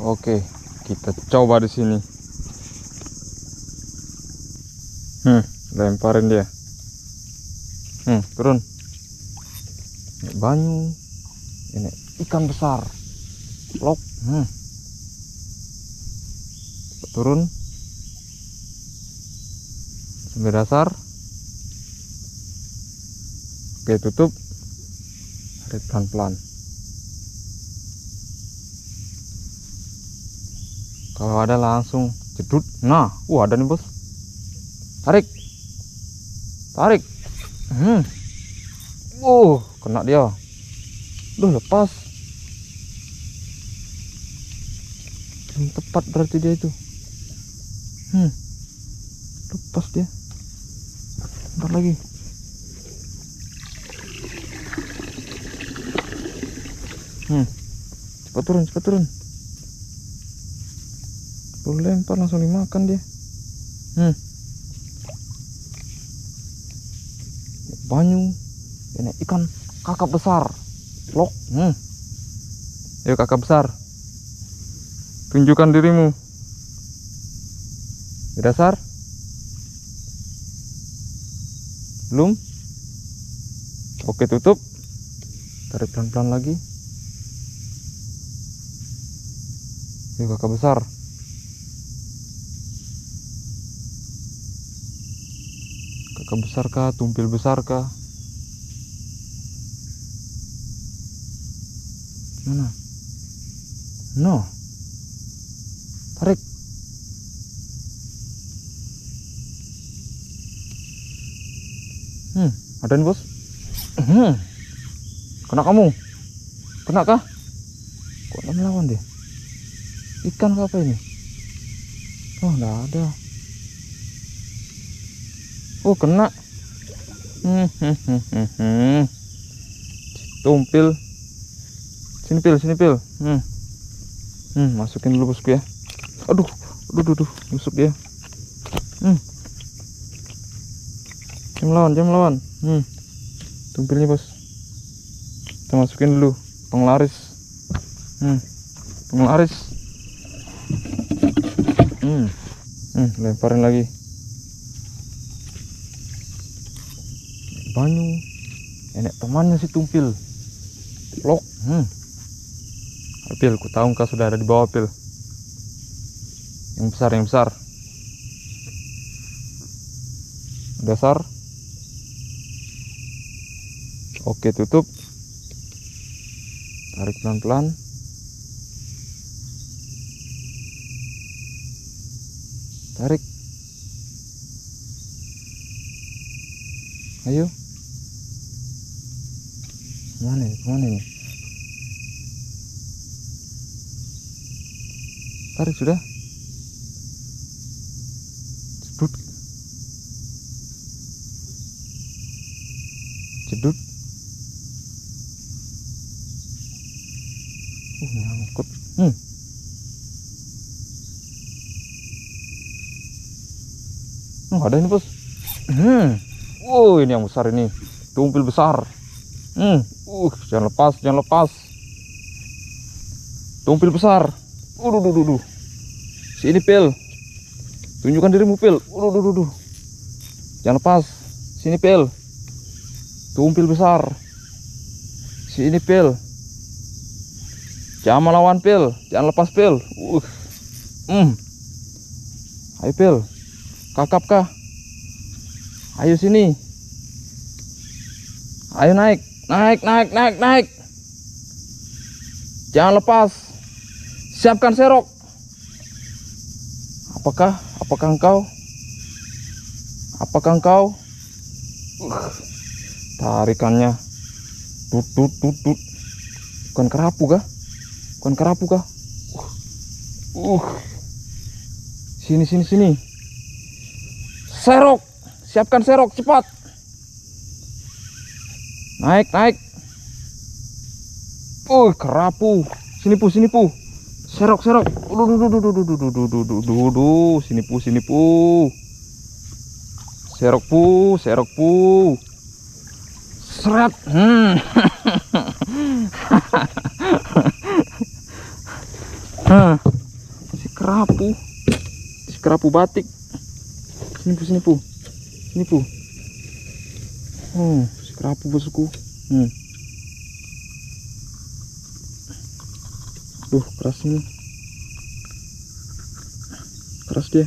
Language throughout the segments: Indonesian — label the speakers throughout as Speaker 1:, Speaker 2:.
Speaker 1: Oke, kita coba di sini. Lemparin dia. Turun. Ini banyu. Ini ikan besar. Lok. Turun sampai dasar. Oke, tutup. Tarik pelan-pelan. Kalau ada langsung jedut. Nah, ada nih bos. Tarik. Kena dia. Lepas. Belum tepat berarti dia itu. Lepas dia. Bentar lagi. Cepat turun. Lu lempar langsung dimakan dia. Banyu. Ini ikan kakap besar. Lok. Ayo kakap besar, tunjukkan dirimu di dasar. Belum. Oke, tutup. Tarik pelan-pelan lagi. Ayo kakap besar. Kakap besar kah, tumpil besar kah? Mana? No. Tarik. Ada nih bos. Kena kamu? Kena kah? Kok ada melawan dia? Ikan kah apa ini? Oh, nggak ada. Oh, kena. Tumpil. Sini pil. Masukin dulu bosku ya. Aduh, busuk dia. Jangan melawan. Tumpilnya bos. Kita masukin dulu penglaris. Lemparin lagi. Banyu. Enak temannya si tumpil. Lok. Pil, ku tahu kau sudah ada di bawah, Pil. Yang besar. Dasar. Oke, tutup. Tarik pelan-pelan. Tarik. Ayo. Kemana ini? Tarik sudah. Jedut. Nyangkut. Ada ini bos. Ini yang besar ini. Tumpil besar. Jangan lepas. Tumpil besar. Sini Pil. Tunjukkan dirimu Pil. Jangan lepas. Sini Pil. Tumpil besar. Sini Pil. Jangan melawan Pil. Jangan lepas Pil. Ayo Pil. Kakap kah? Ayo sini. Ayo naik. Jangan lepas. Siapkan serok. Apakah engkau? Tarikannya. Tut. Bukan kerapu kah? Sini. Serok. Siapkan serok cepat. Naik. Kerapu. Sini pu. Serok. Sini pu. Serok pu. Seret. kerapu batik. Sini pu. Oh, si kerapu bosku. Keras ini. Keras dia.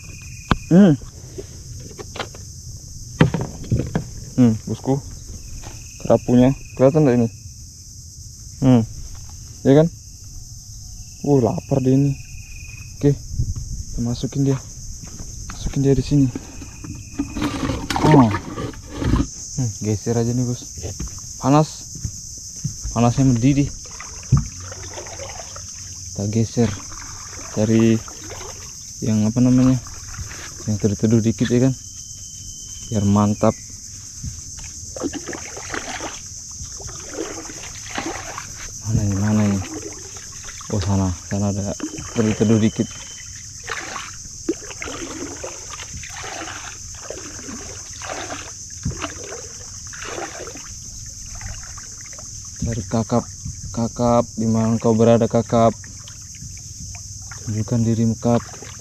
Speaker 1: Bosku. Kerapunya kelihatan enggak ini? Ya kan? Lapar dia ini. Oke, kita masukin dia di sini. Geser aja nih bos. Panasnya mendidih. Kita geser dari yang apa namanya, yang teduh-teduh dikit ya kan, biar mantap. Mana ini? Oh, sana ada teduh-teduh dikit. Cari kakap, dimana kau berada kakap? Tunjukkan dirimu kap.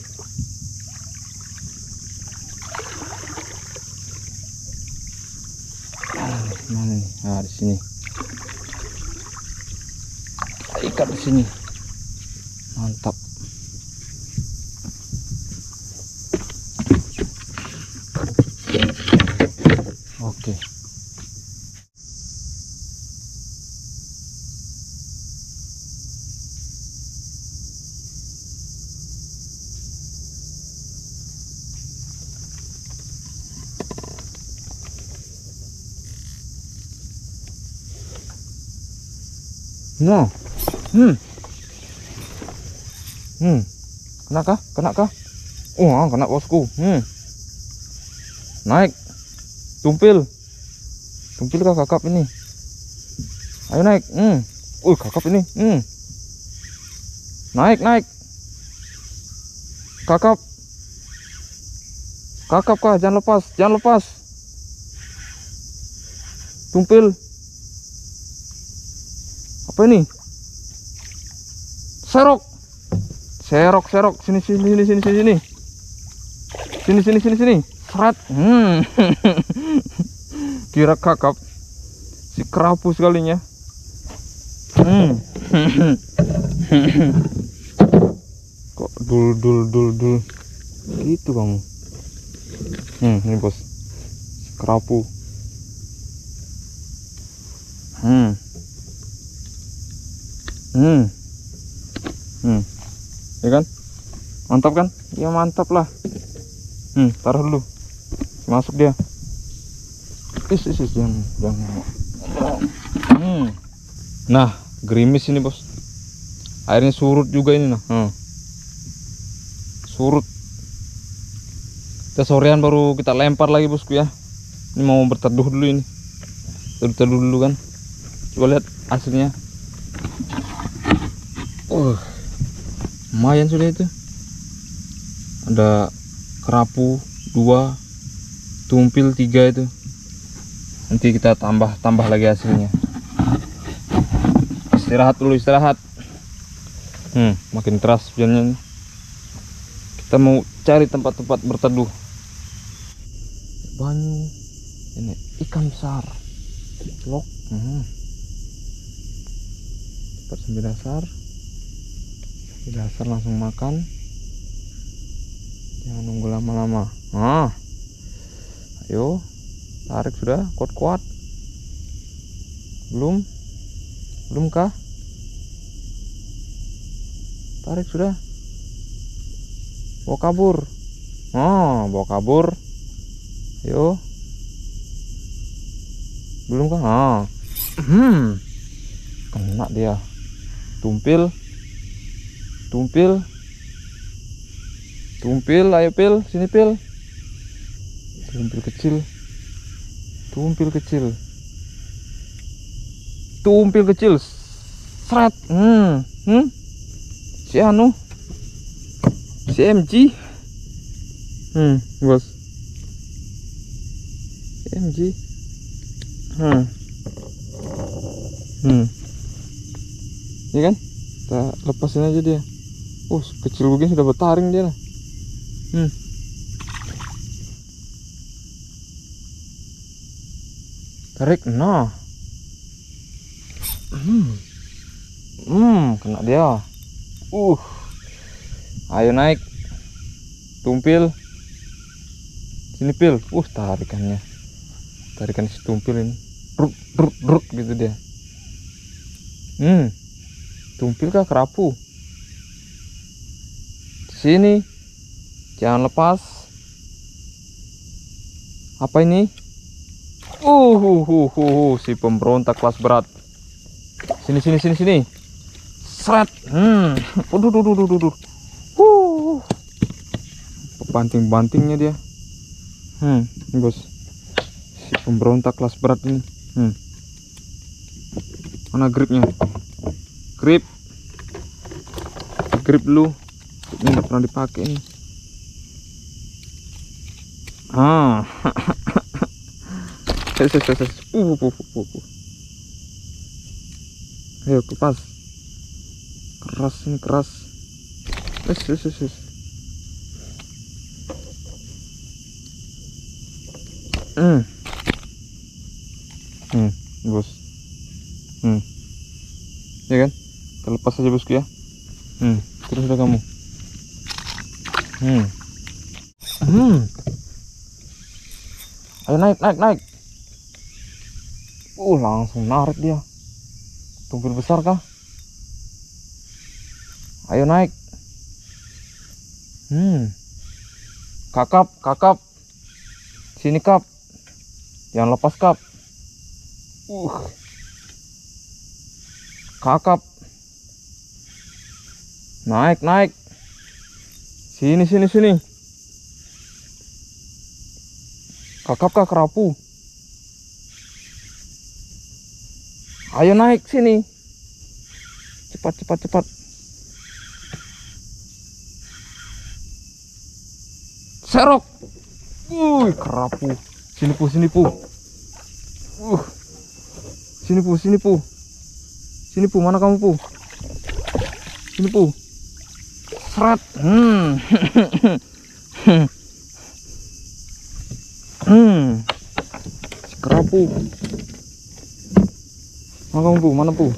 Speaker 1: Mana nih? Di sini. Kita ikat di sini. Mantap. Oke. No. Kena kah? Kena bosku. Naik. Tumpil kah kakap ini? Ayo naik. Kakap ini. Naik. Kakap kah? Jangan lepas. Tumpil. Apa ini? Serok. Sini. Serat. Kira kakap. Si kerapu sekalinya. Kok dul. Gitu kamu. Ini bos. Kerapu. Ya kan? Mantap kan? Ya mantap lah. Taruh dulu. Masuk dia. Jangan. Nah, gerimis ini bos. Airnya surut juga ini nah. Surut. Kita sorean baru kita lempar lagi bosku ya. Ini mau berteduh dulu ini. Teduh dulu kan. Coba lihat hasilnya. Lumayan sudah itu. Ada kerapu 2, tumpil 3 itu. Nanti kita tambah lagi hasilnya. Istirahat dulu. Makin keras hujannya. Kita mau cari tempat-tempat berteduh. Banyu. Ini ikan besar. Lok. Cepat sampai dasar langsung makan. Jangan nunggu lama-lama. Ayo, tarik sudah, kuat. Belum kah? Tarik sudah. Bawa kabur. Ayo. Belum kah? Kena dia. Tumpil, ayo pil, sini pil. Tumpil kecil. Seret. Si MG. Bos. MG. Ini kan? Kita lepasin aja dia. Kecil begini sudah bertaring dia. Tarik, nah. Kena dia. Ayo naik. Tumpil. Sini pil. Tarikannya. Tarikan si tumpil ini. Ruk gitu dia. Tumpil kah kerapu? Sini. Jangan lepas. Apa ini? Si pemberontak kelas berat. Sini. Seret. Duh. Banting-bantingnya dia. Ini bos. Si pemberontak kelas berat ini. Mana gripnya? Grip dulu. Ini nggak pernah dipakai ini. Ayo kepas. Keras ini, keras. Bos. Ya kan? Kita lepas aja bosku ya. Terus udah kamu. Ayo naik. Langsung narik dia. Tumpil besar kah? Ayo naik. Kakap. Sini kap. Jangan lepas kap. Kakap. Naik. Sini. Kakap kah kerapu? Ayo naik sini. Cepat. Serok. Kerapu. Sini pu. Sini pu. Mana kamu pu? Sini pu. Seret. Kerapu. Mana pu?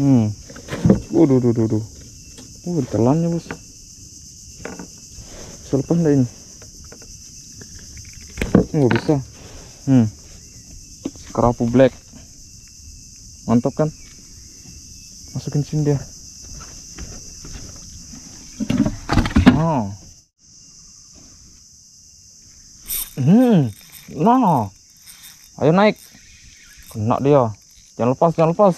Speaker 1: Duh. Telannya bos. Bisa lepas enggak ini? Nggak bisa. Kerapu black. Mantap kan? Masukin sini dia. Nah. Ayo naik. Kena dia. Jangan lepas.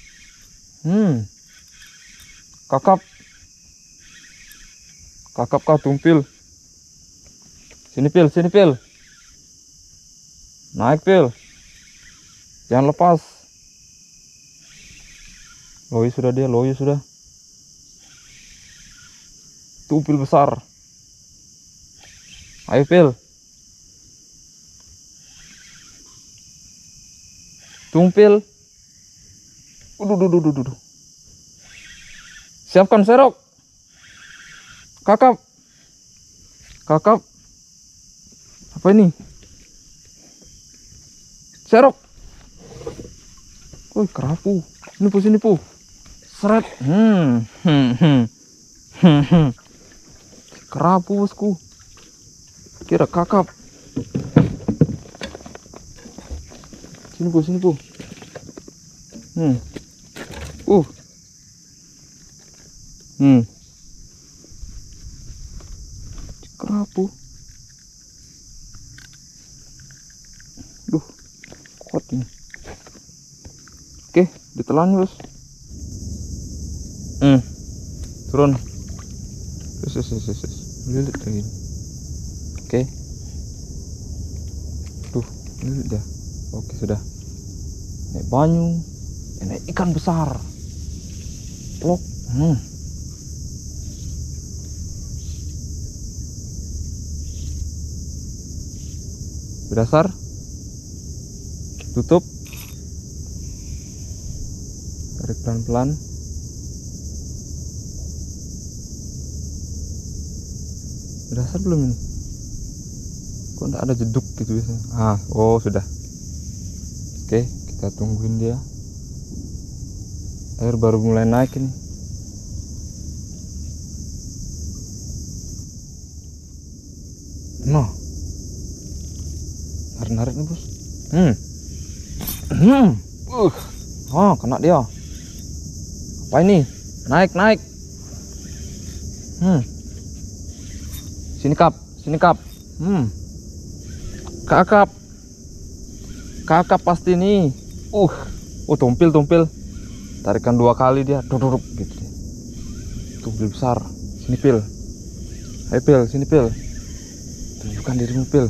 Speaker 1: Kakap kah tumpil? Sini pil. Naik pil. Jangan lepas. Loyo sudah. Tumpil besar. Ayo pil. Tumpil. Duh. Siapkan serok. Kakap. Apa ini? Serok. Kerapu. Sini pu. Seret. Kerapu bosku. Kira kakap. Sini pu. Kerapu. Duh, kuat ini. Oke, ditelan bos. Turun. Lilit lagi. Oke. Tuh, lilit dah. Oke, sudah. Naik banyu. Naik ikan besar. Plok. Berdasar. Tutup. Tarik pelan-pelan. Udah asar belum ini? Kok enggak ada jeduk gitu biasanya? Oh sudah. Oke, kita tungguin dia. Air baru mulai naik ini. Nah, narik-narik nih bos. Kena dia. Apa ini? Naik. Sini kap. Kakap pasti nih. Tumpil. Tarikan 2 kali dia, duduk gitu. Tumpil besar. Sini pil. Ayo pil, sini pil. Tunjukkan dirimu pil.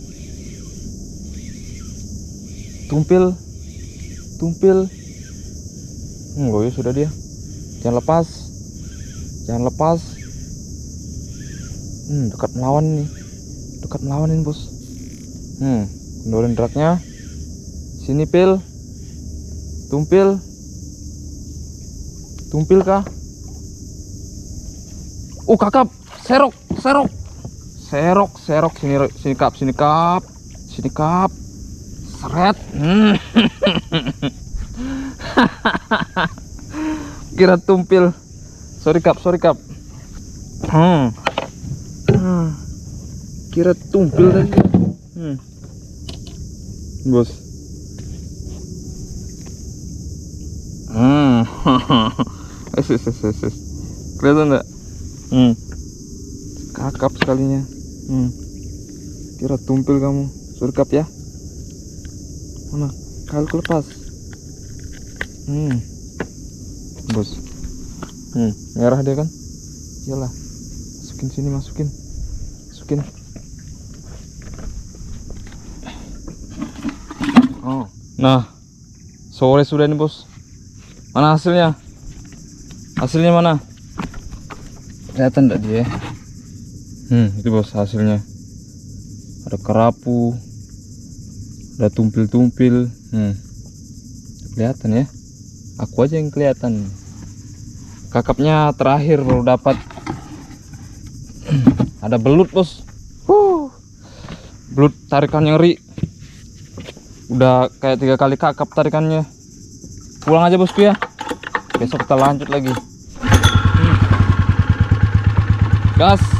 Speaker 1: Tumpil. Ya sudah dia. Jangan lepas. Dekat melawan nih bos. Kendorin dragnya. Sini pil. Tumpil kah? Kakap. Serok. Sini kap. Seret. Kira tumpil. Sorry kap. Kira tumpil tadi. Bos. Kelihatan enggak? Kakap sekalinya. Kira tumpil kamu. Sorry kap ya. Mana? Kalau kelepas. Bos. Merah dia kan? Iyalah. Masukin. Nah, sore sudah nih bos. Mana hasilnya? Hasilnya mana? Kelihatan enggak dia? Itu bos hasilnya. Ada kerapu, ada tumpil. Kelihatan ya. Aku aja yang kelihatan. Kakapnya terakhir baru dapat. Ada belut bos. Belut tarikan ngeri. Udah kayak 3 kali kakap tarikannya. Pulang aja bosku ya. Besok kita lanjut lagi. Gas.